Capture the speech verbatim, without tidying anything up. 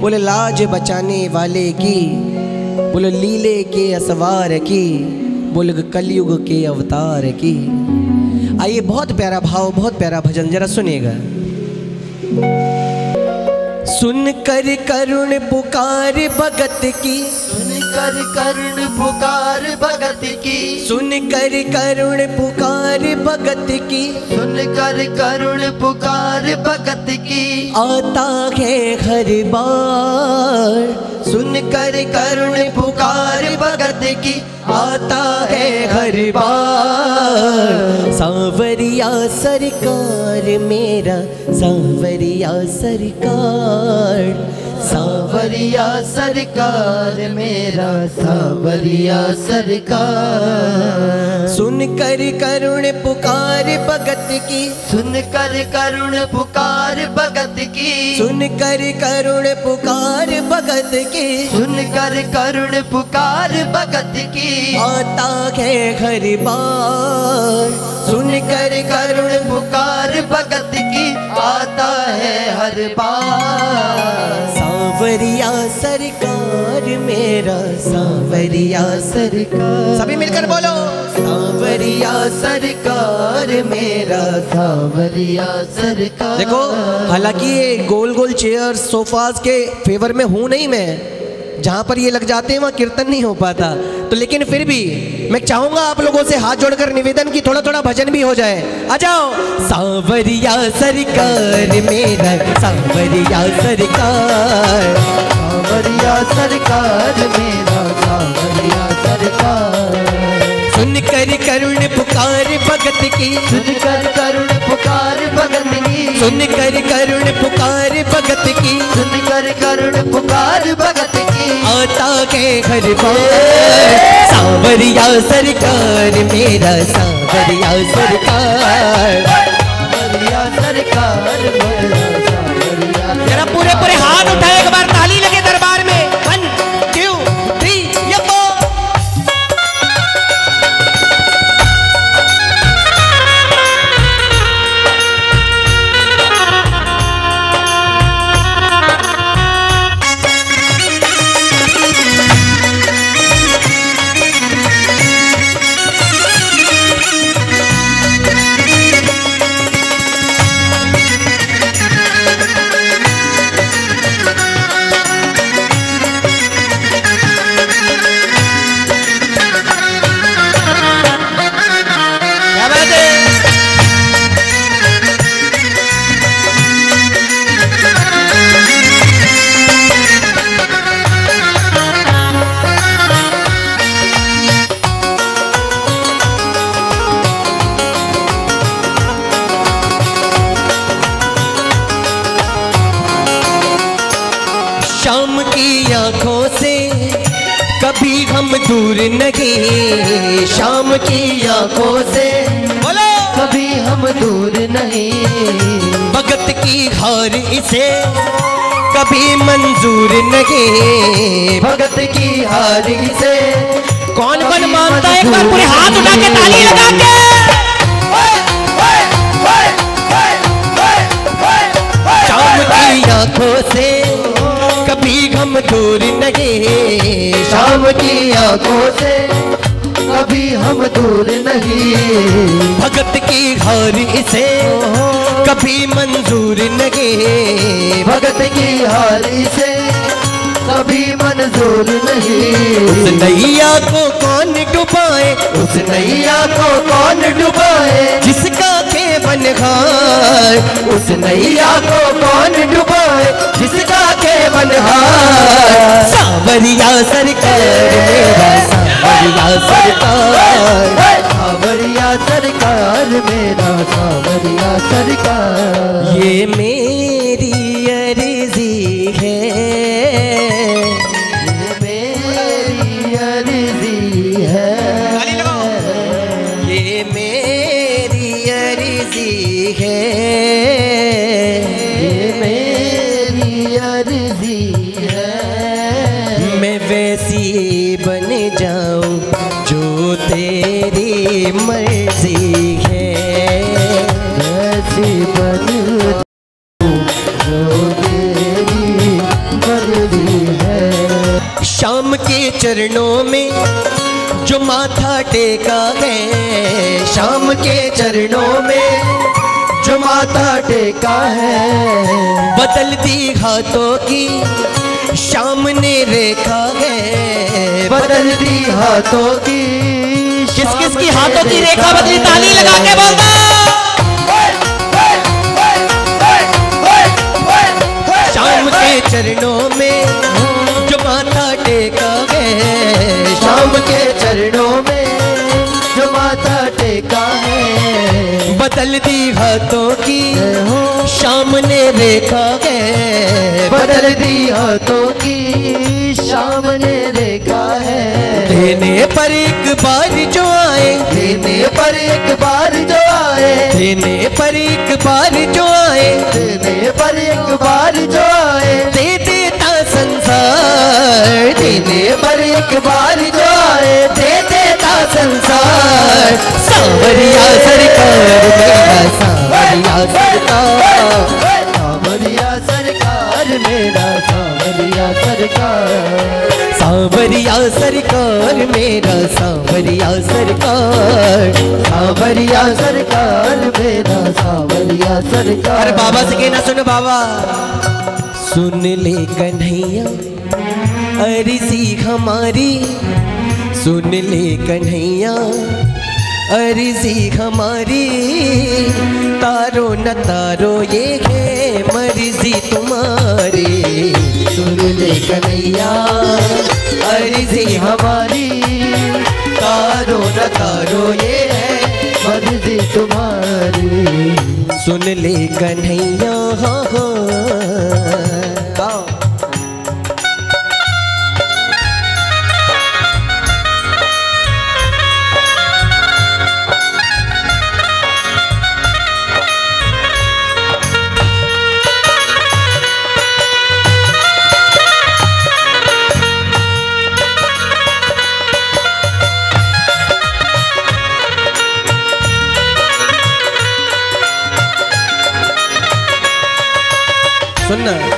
बोले लाज बचाने वाले की, बोले लीले के असवार की, बोले कलयुग के अवतार की। आइए, बहुत प्यारा भाव, बहुत प्यारा भजन, जरा सुनिएगा। सुन कर करुण पुकार भगत की, सुन कर करुण पुकार भगत की, सुन कर करुण पुकार भगत की, सुन कर करुण पुकार भगत की, आता है हर बार। सुन कर करुण पुकार भगत की, आता है हर बार। सांवरिया सरकार मेरा, सांवरिया सरकार, सांवरिया सरकार मेरा, सांवरिया सरकार। सुन कर करुण पुकार भगत की, सुन कर करुण पुकार भगत की, सुन कर करुण पुकार भगत की, सुन कर करुण पुकार भगत की, आता है हर बार। सुन कर करुण पुकार भगत की, आता है हर बार। सांवरिया सरकार मेरा, सांवरिया सरकार। सभी मिलकर बोलो, सांवरिया सरकार मेरा, सांवरिया सरकार। देखो, हालांकि ये गोल गोल चेयर सोफाज के फेवर में हूं नहीं मैं, जहां पर ये लग जाते हैं वहां कीर्तन नहीं हो पाता, तो लेकिन फिर भी मैं चाहूंगा आप लोगों से हाथ जोड़कर निवेदन की थोड़ा थोड़ा भजन भी हो जाए। आ जाओ। सांवरिया सरकार मेरा, सांवरिया सरकार, सांवरिया सरकार मेरा, सांवरिया सरकार। सुन कर करुण पुकार भगत की, सुन कर करुण पुकार भगत की, सुन कर करुण पुकार भगत की, सुन कर करुण पुकार भगत की, आता के हर बार। सांवरिया सरकार मेरा, सांवरिया सरकार, सांवरिया सरकार मेरा, सांवरिया। जरा पूरे पूरे हाथ उठाए, एक बार ताली लगे दरबार में। वन टू थ्री यप्पो। शाम की आंखों से कभी हम दूर नहीं, शाम की आंखों से बोलो कभी हम दूर नहीं, भगत की हार इसे कभी मंजूर नहीं, भगत की हार से कौन कौन मानता है? एक बार पूरे हाथ उठा के ताली लगा के। शाम की आंखों से कभी हम दूर नहीं, शाम की आंखों से कभी हम दूर नहीं, भगत की हार इसे कभी मंजूर नहीं, भगत की हार से कभी मंजूर नहीं। उस नैया को कौन डुबाए, उस नैया को कौन डुबाए, जिसका के बनहार, उस नैया को कौन डुबाए, जिसका के बनहार। सांवरिया सरकार मेरा, सांवरिया सरकार, सांवरिया सरकार मेरा, सांवरिया सरकार। ये मेरी अर्जी है, ये मेरी अर्जी है, ये मेरी अर्जी है, ये मेरी अर्जी है। मैं वैसी बन जाऊं जो तेरी मर्जी है, वैसी बन जो तेरी मर्जी टेका है, शाम के चरणों में जो माथा टेका है। बदल दी हाथों की शाम ने रेखा है, बदल दी हाथों की। किस किस की हाथों की रेखा बदली? ताली लगा के बोल दो। शाम के चरणों में जो माथा टेका है, शाम के चरणों में जो माथा टेका है। बदल दी हाथों की शाम ने रेखा है, बदल दी हाथों की शाम ने रेखा है। देने पर एक बार जो आए, देने पर एक बार जो आए, देने पर एक बार जो आए, देने पर एक बार जो आए, दे देता संसार। देने पर एक बार जो आए, दे देता संसार। सांवरिया सरकार मेरा, सांवरिया सरकार, सांवरिया सरकार मेरा, सांवरिया सरकार। सांवरिया सरकार मेरा, सांवरिया सरकार, सांवरिया सरकार मेरा, सांवरिया सरकार। अरे बाबा से कहना, सुन बाबा, सुन ले कन्हैया अर्जी हमारी, सुन ले कन्हैया अर्जी हमारी। तारो न तारो ये है मर्जी तुम्हारी, सुन ले कन्हैया अर्जी हमारी। तारो न तारो ये है मर्जी तुम्हारी। सुन ले कन्हैया। हाँ हाँ सुनना।